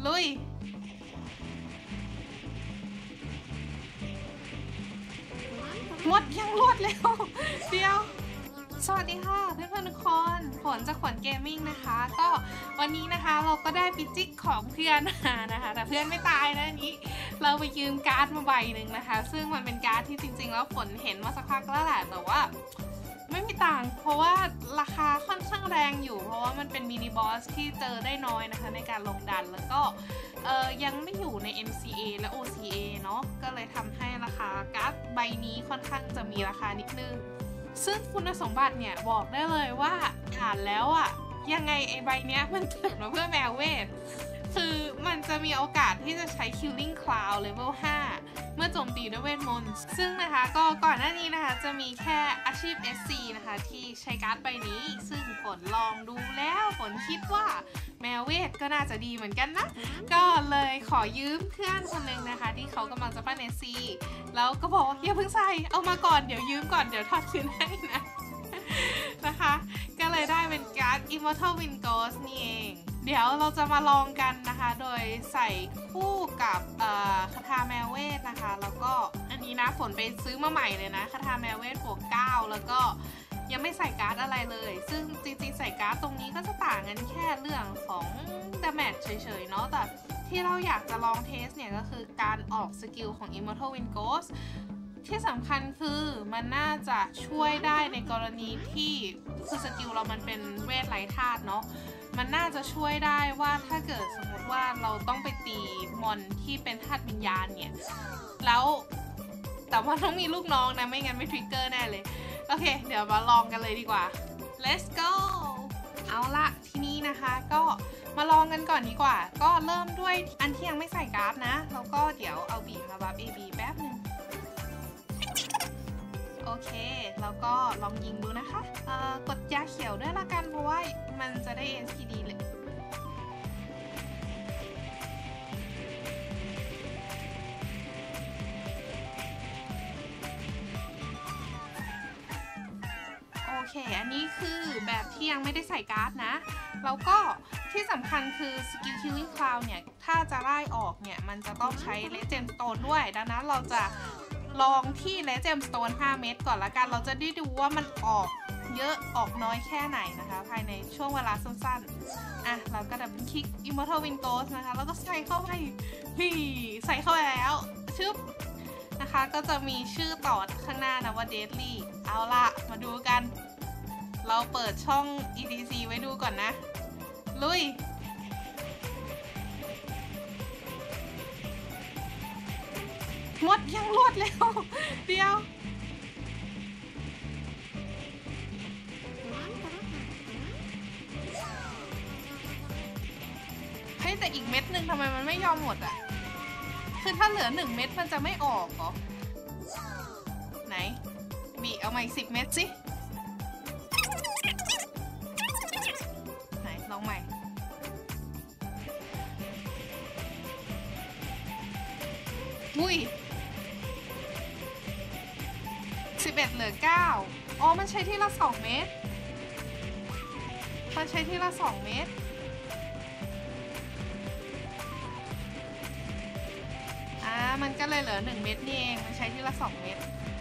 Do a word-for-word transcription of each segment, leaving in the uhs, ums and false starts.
ลุยหมดยังรวดเร็วเดียวสวัสดีค่ะเพื่อนๆทุกคนฝนจากขวัญเกมมิ่งนะคะก็วันนี้นะคะเราก็ได้ไปจิกของเพื่อนมานะคะแต่เพื่อนไม่ตายนะนี้เราไปยืมการ์ดมาใบหนึ่งนะคะซึ่งมันเป็นการ์ดที่จริงๆแล้วฝนเห็นมาสักพักแล้วแหละแต่ว่าไม่มีต่างเพราะว่าราคาค่อนข้างแรงอยู่เพราะว่ามันเป็นมินิบอสที่เจอได้น้อยนะคะในการลงดันแล้วก็เอ่อยังไม่อยู่ใน เอ็ม ซี เอ และ โอ ซี เอ เนาะก็เลยทำให้ราคาการ์ดใบนี้ค่อนข้างจะมีราคานิดนึงซึ่งคุณสมบัติเนี่ยบอกได้เลยว่าอ่านแล้วอะยังไงไอใบเนี้ยมันเกิดมาเพื่อแมวเวทคือมันจะมีโอกาสที่จะใช้ Killing Cloud Level ห้าเมื่อโจมตีด้วยเวทมนต์ซึ่งนะคะก็ก่อนหน้านี้นะคะจะมีแค่อาชีพ เอส ซี นะคะที่ใช้การ์ดใบนี้ซึ่งฝนลองดูแล้วฝนคิดว่าแมวเวทก็น่าจะดีเหมือนกันนะก็เลยขอยืมเพื่อนคนหนึ่งนะคะที่เขากำลังจะปั้น เอส ซี แล้วก็บอกว่าอย่าเพิ่งใส่เอามาก่อนเดี๋ยวยืมก่อนเดี๋ยวทอดคืนให้นะนะคะก็เลยได้เป็นการ์ด Immortal Wind Ghost นี่เองเดี๋ยวเราจะมาลองกันนะคะโดยใส่คู่กับคาถาแมวเวทนะคะแล้วก็อันนี้นะฝนไปซื้อมาใหม่เลยนะคาถาแมวเวทบวกเก้าแล้วก็ยังไม่ใส่การ์ดอะไรเลยซึ่งจริงๆใส่การ์ดตรงนี้ก็จะต่างกันแค่เรื่องของดาเมจเฉยๆเนาะแต่ที่เราอยากจะลองเทสเนี่ยก็คือการออกสกิลของ Immortal Wind Ghost ที่สำคัญคือมันน่าจะช่วยได้ในกรณีที่คือสกิลเรามันเป็นเวทไร้ธาตุเนาะมันน่าจะช่วยได้ว่าถ้าเกิดสมมติว่าเราต้องไปตีมอนที่เป็นธาตุวิญญาณเนี่ยแล้วแต่ว่าต้องมีลูกน้องนะไม่งั้นไม่ทริกเกอร์แน่เลยโอเคเดี๋ยวมาลองกันเลยดีกว่า let's go เอาละทีนี้นะคะก็มาลองกันก่อนดีกว่าก็เริ่มด้วยอันที่ยังไม่ใส่การ์ดนะแล้วก็เดี๋ยวเอาบีมาบัฟ เอ บี แป๊บนึงโอเคแล้วก็ลองยิงดูนะคะกดยาเขียวด้วยละกันเพราะว่ามันจะได้ เอส พี ดี เลยโอเคอันนี้คือแบบที่ยังไม่ได้ใส่การ์ดนะแล้วก็ที่สำคัญคือสกิล Killing Cloud เนี่ยถ้าจะไล่ออกเนี่ยมันจะต้องใช้ Legend Stone ด้วยดังนั้นเราจะลองที่ Legend Stone ห้าเม็ดก่อนละกันเราจะได้ดูว่ามันออกเยอะออกน้อยแค่ไหนนะคะภายในช่วงเวลาสั้นๆอ่ะเราก็ดับเบิลคลิก Immortal Wind Ghost นะคะแล้วก็ใส่เข้าไปนี่ใส่เข้าไปแล้วชึบนะคะก็จะมีชื่อต่อข้างหน้านะว่า Deadly เอาล่ะมาดูกันเราเปิดช่อง อี ที ซี ไว้ดูก่อนนะลุยหมดยังรวดเร็วเดียวเฮ้ยแต่อีกเม็ดหนึ่งทำไมมันไม่ยอมหมดอ่ะคือถ้าเหลือหนึ่งเม็ดมันจะไม่ออกเหรอไหนบีเอามาอีกสิบเม็ดสิไหนลองใหม่อุ้ยสิบเอ็ดเหลือเก้าอ๋อมันใช้ที่ละสองเม็ดมันใช้ที่ละสองเม็ดอ่ามันก็เลยเหลือหนึ่งเม็ดนี่เองมันใช้ที่ละสองเม็ด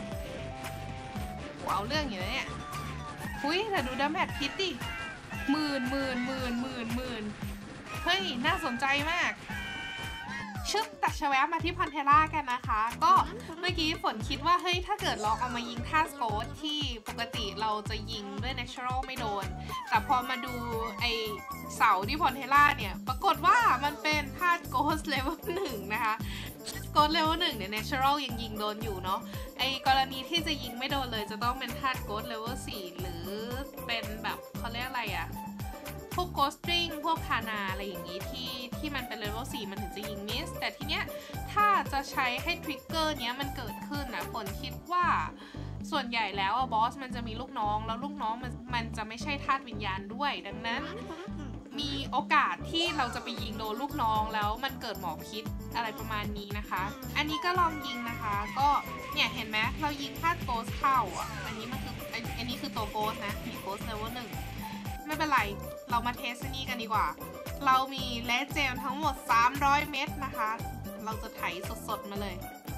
ว้าวเรื่องอยู่นะเนี่ยหุ้ยแต่ดูดาเมจพิษดิหมื่นหมื่นหมื่นหมื่นหมื่นเฮ้ยน่าสนใจมากชึบตัดชแวบมาที่พันเทล่ากันนะคะก็เมื่อกี้ฝนคิดว่าเฮ้ยถ้าเกิดลองเอามายิงท่าสโกตที่ปกติเราจะยิงด้วย natural ไม่โดนแต่พอมาดูไอเสาที่พันเทล่าเนี่ยปรากฏว่ามันเป็นท่าโกสเลเวลหนึ่งนะคะโกสเลเวลหนึ่งเนี่ย natural ยังยิงโดนอยู่เนาะไอกรณีที่จะยิงไม่โดนเลยจะต้องเป็นท่าโกสเลเวลสี่หรือเป็นแบบเขาเรียกอะไรอะพวก Ghost String พวกคานาอะไรอย่างนี้ที่ที่มันเป็นเลเวลสี่มันถึงจะยิงมิสแต่ทีเนี้ยถ้าจะใช้ให้ทริกเกอร์เนี้ยมันเกิดขึ้นนะผลคิดว่าส่วนใหญ่แล้วบอสมันจะมีลูกน้องแล้วลูกน้องมันมันจะไม่ใช่ธาตุวิญญาณด้วยดังนั้นมีโอกาสที่เราจะไปยิงโดนลูกน้องแล้วมันเกิดหมอกพิษอะไรประมาณนี้นะคะอันนี้ก็ลองยิงนะคะก็เนี่ยเห็นไหมเรายิงธาตุโกสเข้าอ่ะอันนี้มันคืออันนี้คือตัวโกสนะมีโกสเลเวลหนึ่งไม่เป็นไรเรามาเทสนี่กันดีกว่าเรามีเลสเจมทั้งหมดสามร้อยเม็ดนะคะเราจะไถสดๆมาเลย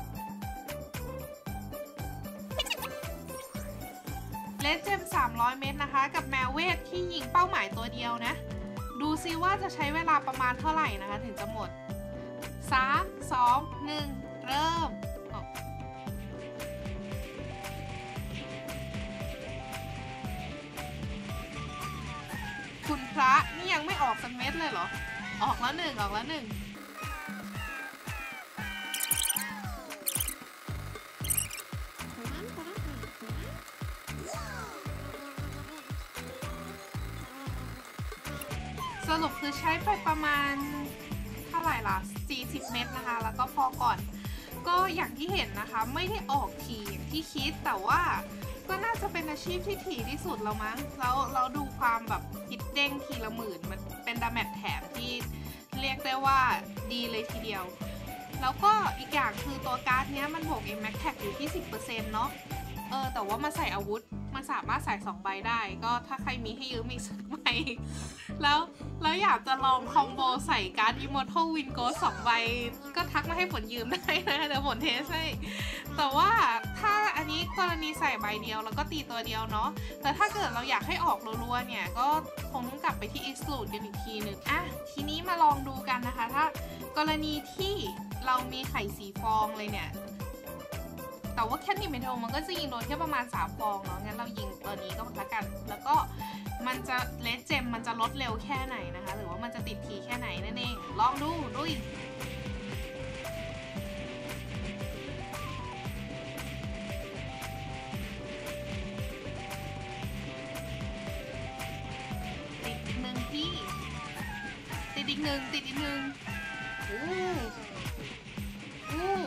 เลสเจมสามร้อยเม็ดนะคะกับแมวเวทที่ยิงเป้าหมายตัวเดียวนะดูซิว่าจะใช้เวลาประมาณเท่าไหร่นะคะถึงจะหมดสาม สอง หนึ่งเริ่มคุณพระนี่ยังไม่ออกสักเม็ดเลยเหรอออกแล้วหนึ่งออกแล้วหนึ่งสรุปคือใช้ไปประมาณเท่าไหร่ล่ะสี่สิบเม็ดนะคะแล้วก็พอก่อนก็อย่างที่เห็นนะคะไม่ได้ออกทีอย่างที่คิดแต่ว่าก็น่าจะเป็นอาชีพที่ถี่ที่สุดแล้วมั้งแล้วเราดูความแบบฮิตเด้งทีละหมื่นมันเป็นดาเมจแถมที่เรียกได้ว่าดีเลยทีเดียวแล้วก็อีกอย่างคือตัวการ์ดเนี้ยมันบวก Max Tag อยู่ที่ สิบเปอร์เซ็นต์ เนาะเออแต่ว่ามาใส่อาวุธมันสามารถใส่สองใบได้ก็ถ้าใครมีให้ยืมอีกสักใบแล้วแล้วอยากจะลองคอมโบใส่การ์ด Immortal Wind Ghost สองใบก็ทักมาให้ฝนยืมได้นะเดี๋ยวฝนเทสให้แต่ว่าถ้าอันนี้กรณีใส่ใบเดียวแล้วก็ตีตัวเดียวเนาะแต่ถ้าเกิดเราอยากให้ออกรัวๆเนี่ยก็คงต้องกลับไปที่ Exclude กันอีกทีหนึ่งอ่ะทีนี้มาลองดูกันนะคะถ้ากรณีที่เรามีไข่สีฟองเลยเนี่ยแต่ว่าแค่นิเมโทมันก็จะยิงโดนแค่ประมาณสามฟองเนาะงั้นเรายิงตัวนี้ก็แล้วกันแล้วก็มันจะเลสเจมมันจะลดเร็วแค่ไหนนะคะหรือว่ามันจะติดทีแค่ไหนนั่นเองลองดูดุยติดอีกหนึ่งที่ติดอีกหนึ่งติดอีกหนึ่งอู้อู้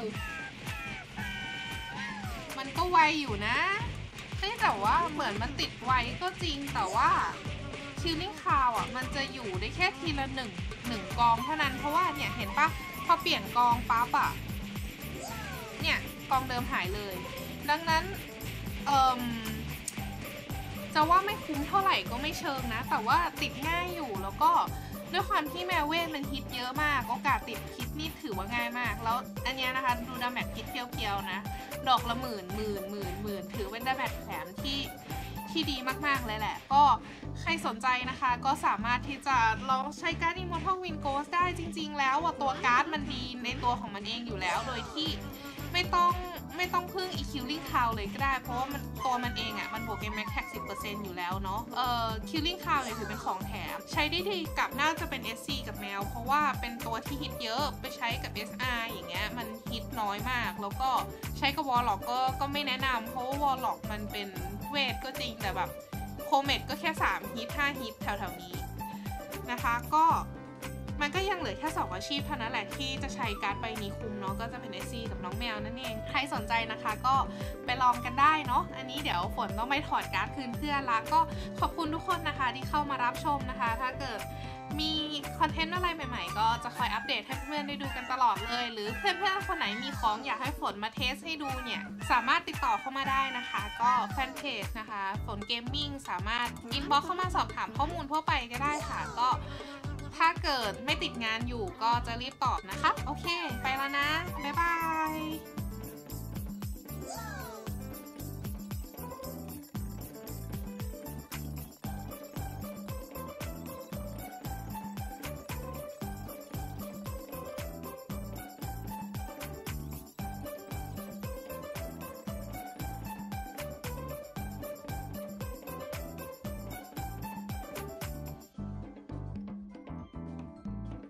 มันก็ไวอยู่นะแต่ว่าเหมือนมันติดไวก็จริงแต่ว่าคิลลิ่งคาวอ่ะมันจะอยู่ได้แค่ทีละหนึ่งหนึ่งกองเท่านั้นเพราะว่าเนี่ยเห็นปะพอเปลี่ยนกองปั๊บอ่ะเนี่ยกองเดิมหายเลยดังนั้นเอ่อจะว่าไม่คุ้มเท่าไหร่ก็ไม่เชิงนะแต่ว่าติดง่ายอยู่แล้วก็ด้วยความที่แมวเวทมันฮิตเยอะมากโอกาสติดฮิตนี่ถือว่าง่ายมากแล้วอันนี้นะคะดูดาเมจฮิตเพียวๆนะดอกละหมื่นหมื่นหมื่นหมื่นถือเป็นดาเมจแถมที่ที่ดีมากๆเลยแหละก็ใครสนใจนะคะก็สามารถที่จะลองใช้การ์ด Immortal Wind Ghost ได้จริงๆแล้วตัวการ์ดมันดีในตัวของมันเองอยู่แล้วโดยที่ไม่ต้องไม่ต้องพึ่ง อี คิลลิ่ง Cow เลยก็ได้เพราะว่ามันตัวมันเองอ่ะมันบวก Max Tag สิบเปอร์เซ็นต์ อยู่แล้วเนาะเอ่อ Killing Cow เนี่ยถือเป็นของแถมใช้ได้ดีกับน่าจะเป็น เอส ซี กับแมวเพราะว่าเป็นตัวที่ฮิตเยอะไปใช้กับ เอส อาร์ อย่างเงี้ยมันฮิตน้อยมากแล้วก็ใช้กับ Warlock ก็ก็ไม่แนะนำเพราะว่า Warlock มันเป็นเวทก็จริงแต่แบบโคเมตก็แค่สามฮิตห้าฮิตแถวๆนี้นะคะก็มันก็ยังเหลือแค่สองอาชีพเท่านั้นแหละที่จะใช้การ์ดใบนี้คุมเนาะก็จะเป็น เอส ซี กับน้องแมวนั่นเองใครสนใจนะคะก็ไปลองกันได้เนาะอันนี้เดี๋ยวฝนต้องไปถอดการ์ดคืนเพื่อนละก็ขอบคุณทุกคนนะคะที่เข้ามารับชมนะคะถ้าเกิดมีคอนเทนต์อะไรใหม่ๆก็จะคอยอัปเดตให้เพื่อนๆได้ดูกันตลอดเลยหรือเพื่อนๆคนไหนมีของอยากให้ฝนมาเทสให้ดูเนี่ยสามารถติดต่อเข้ามาได้นะคะก็แฟนเพจนะคะฝนเกมมิ่งสามารถอินบ็อกซ์เข้ามาสอบถามข้อมูลทั่วไปก็ได้ค่ะก็ถ้าเกิดไม่ติดงานอยู่ก็จะรีบตอบนะคะโอเคไปแล้วนะบ๊ายบาย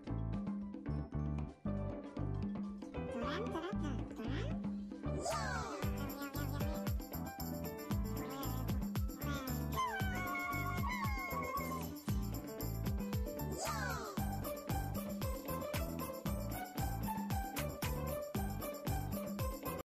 Wow!